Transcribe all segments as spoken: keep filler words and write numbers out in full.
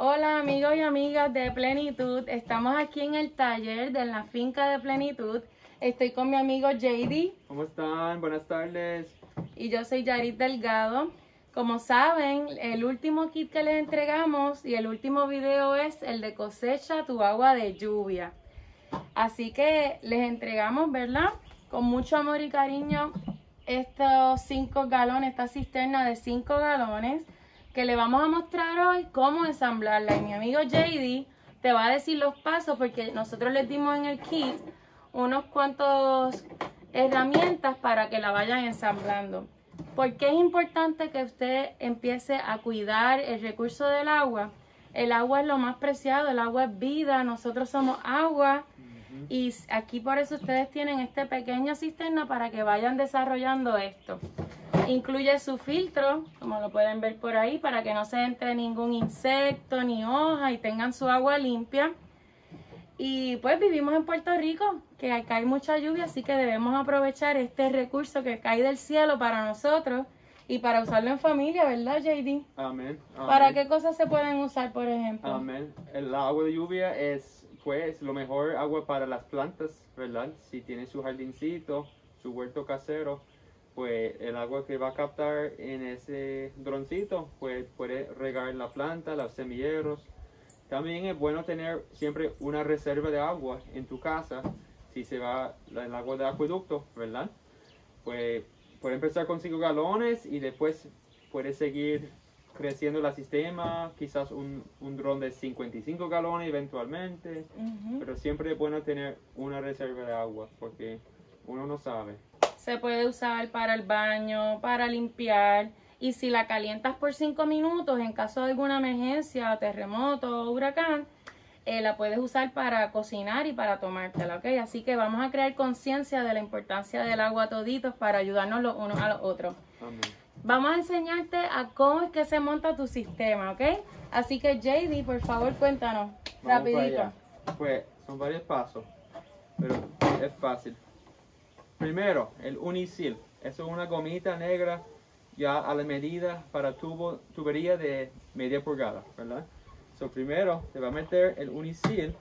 Hola amigos y amigas de Plenitud, estamos aquí en el taller de la finca de Plenitud. Estoy con mi amigo J D. ¿Cómo están? Buenas tardes. Y yo soy Yarit Delgado. Como saben, el último kit que les entregamos y el último video es el de cosecha tu agua de lluvia. Así que les entregamos, ¿verdad? Con mucho amor y cariño estos cinco galones, esta cisterna de cinco galones, que le vamos a mostrar hoy cómo ensamblarla. Y mi amigo J D te va a decir los pasos porque nosotros les dimos en el kit unos cuantos herramientas para que la vayan ensamblando. ¿Por qué es importante que usted empiece a cuidar el recurso del agua? El agua es lo más preciado, el agua es vida, nosotros somos agua. Y aquí por eso ustedes tienen este pequeño cisterna para que vayan desarrollando esto. Incluye su filtro, como lo pueden ver por ahí, para que no se entre ningún insecto ni hoja y tengan su agua limpia. Y pues vivimos en Puerto Rico, que acá hay mucha lluvia, así que debemos aprovechar este recurso que cae del cielo para nosotros y para usarlo en familia, ¿verdad, J D? Amén. Amén. ¿Para qué cosas se pueden usar, por ejemplo? Amén. El agua de lluvia es, pues, lo mejor agua para las plantas, ¿verdad? Si tiene su jardincito, su huerto casero, pues el agua que va a captar en ese droncito, pues puede regar la planta, los semilleros. También es bueno tener siempre una reserva de agua en tu casa, si se va el agua de acueducto, ¿verdad? Pues puede empezar con cinco galones y después puede seguir creciendo el sistema, quizás un, un dron de cincuenta y cinco galones eventualmente, uh-huh. Pero siempre es bueno tener una reserva de agua porque uno no sabe. Se puede usar para el baño, para limpiar, y si la calientas por cinco minutos en caso de alguna emergencia, terremoto o huracán, eh, la puedes usar para cocinar y para tomártela, ¿ok? Así que vamos a crear conciencia de la importancia del agua toditos para ayudarnos los unos a los otros. Amén. Vamos a enseñarte a cómo es que se monta tu sistema, ¿ok? Así que J D, por favor, cuéntanos, Vamos rapidito. Pues son varios pasos, pero es fácil. Primero, el Unisil. Eso es una gomita negra ya a la medida para tubo, tubería de media pulgada, ¿verdad? So, primero te va a meter el Unisil.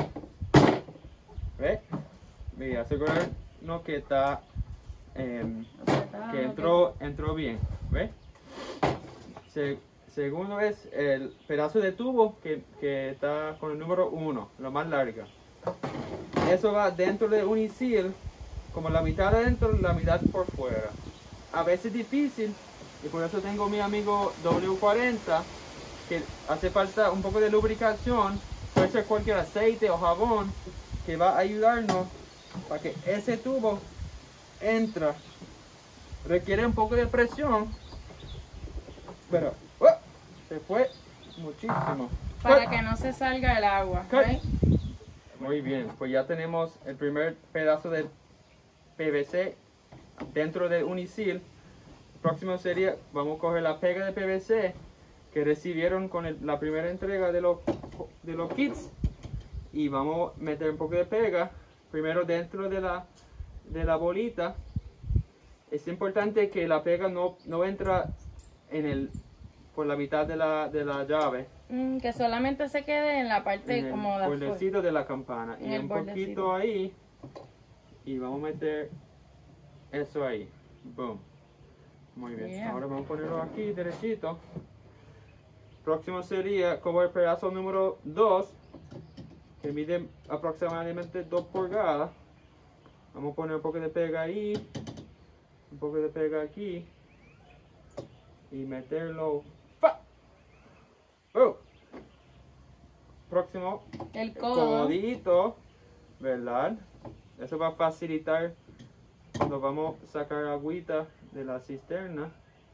¿Ves? Mira, asegurarnos que está eh, que entró, entró bien. ¿Ves? Se, segundo es el pedazo de tubo que, que está con el número uno, lo más larga. Eso va dentro de Unisil, como la mitad adentro y la mitad por fuera. A veces es difícil y por eso tengo mi amigo W cuarenta que hace falta un poco de lubricación, puede ser cualquier aceite o jabón que va a ayudarnos para que ese tubo entra. Requiere un poco de presión, pero ¡oh! Se fue muchísimo. Para ¡Oh! que no se salga el agua, ¿Okay? Muy bien, pues ya tenemos el primer pedazo de P V C dentro de Unisil. El próximo sería, vamos a coger la pega de P V C que recibieron con el, la primera entrega de los, de los kits y vamos a meter un poco de pega primero dentro de la, de la bolita. Es importante que la pega no, no entra en el, por la mitad de la, de la llave. Mm, que solamente se quede en la parte en como el bordecito de la campana en y un bordecito. poquito ahí y vamos a meter eso ahí. Boom. Muy bien. Yeah. Ahora vamos a ponerlo aquí derechito. Próximo sería como el pedazo número dos que mide aproximadamente dos pulgadas. Vamos a poner un poco de pega ahí, un poco de pega aquí y meterlo. ¡Fa! ¡Oh! Próximo, el el codo. codito, ¿verdad? Eso va a facilitar cuando vamos a sacar agüita de la cisterna.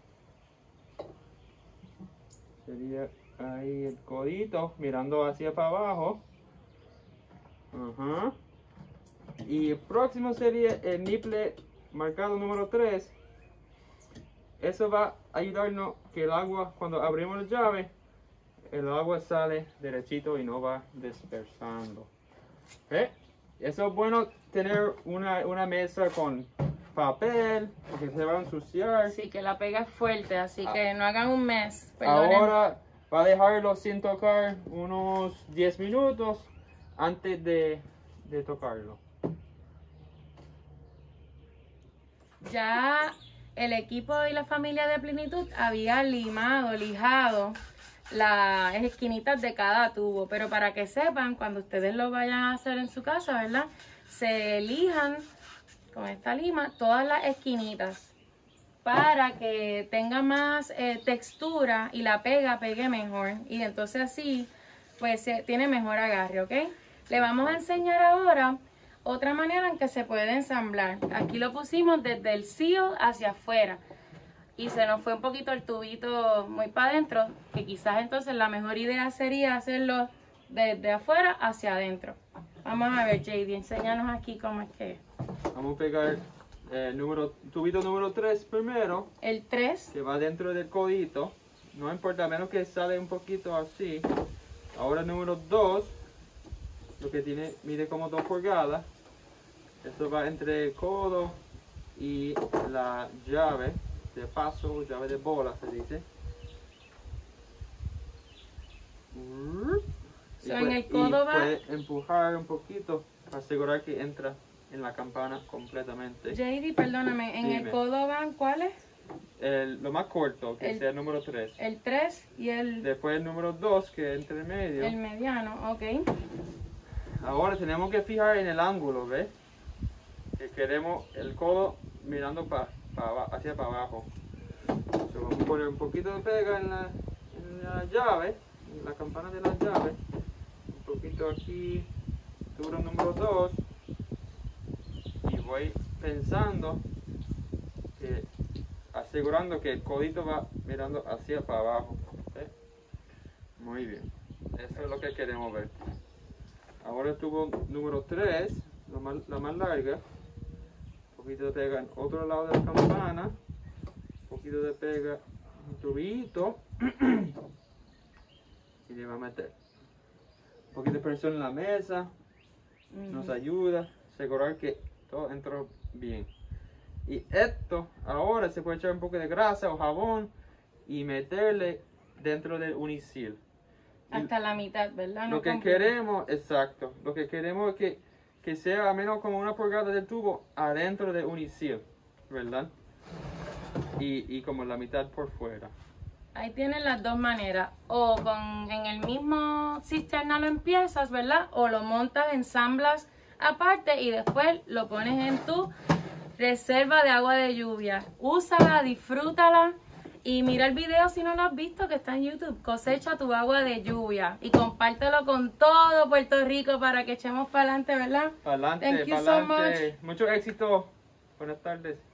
Sería ahí el codito, mirando hacia para abajo. Ajá. Y el próximo sería el niple marcado número tres. Eso va a ayudarnos que el agua, cuando abrimos la llave, el agua sale derechito y no va dispersando. ¿Eh? Eso es bueno tener una, una mesa con papel, porque se va a ensuciar. Sí, que la pega es fuerte, así que no hagan un mes. Perdonen. Ahora va a dejarlo sin tocar unos diez minutos antes de, de tocarlo. Ya el equipo y la familia de Plenitud había limado, lijado las esquinitas de cada tubo, pero para que sepan, cuando ustedes lo vayan a hacer en su casa, ¿verdad? Se lijan con esta lima todas las esquinitas para que tenga más eh, textura y la pega pegue mejor, y entonces así pues se tiene mejor agarre, ¿ok? Le vamos a enseñar ahora otra manera en que se puede ensamblar. Aquí lo pusimos desde el seal hacia afuera y se nos fue un poquito el tubito muy para adentro, que quizás entonces la mejor idea sería hacerlo desde afuera hacia adentro. Vamos a ver, J D, enséñanos aquí cómo es que es. Vamos a pegar el número, tubito número tres primero. El tres. Que va dentro del codito. No importa, a menos que sale un poquito así. Ahora el número dos. Lo que tiene, mide como dos pulgadas. Esto va entre el codo y la llave de paso, llave de bola se dice. So, y en puede, el codo y va... puede empujar un poquito para asegurar que entra en la campana completamente. J D, perdóname, en Dime. el codo van ¿cuáles? El, lo más corto, que El- sea el número tres. El tres y el, Después el número dos, que es entre medio. el mediano, ok. Ahora tenemos que fijar en el ángulo, ¿ves? Que queremos el codo mirando pa, pa, hacia para abajo. So, vamos a poner un poquito de pega en la, en la llave, en la campana de la llave. Un poquito aquí, duro número dos. Y voy pensando, que, asegurando que el codito va mirando hacia para abajo. ¿Ves? Muy bien. Eso es lo que queremos ver. Ahora el tubo número tres, la más, la más larga. Un poquito de pega en otro lado de la campana. Un poquito de pega en un tubito. Y le va a meter un poquito de presión en la mesa. Nos ayuda a asegurar que todo entró bien. Y esto ahora se puede echar un poco de grasa o jabón y meterle dentro del unisil. Hasta la mitad, ¿verdad? No Lo que completo. queremos, exacto, lo que queremos es que, que sea a menos como una pulgada del tubo adentro del unisil, ¿verdad? Y, y como la mitad por fuera. Ahí tienen las dos maneras. O con en el mismo cisterna lo empiezas, ¿verdad? O lo montas, ensamblas aparte y después lo pones en tu reserva de agua de lluvia. Úsala, disfrútala y mira el video si no lo has visto que está en YouTube. Cosecha tu agua de lluvia y compártelo con todo Puerto Rico para que echemos para adelante, ¿verdad? Para Thank adelante, you para so adelante. Mucho éxito. Buenas tardes.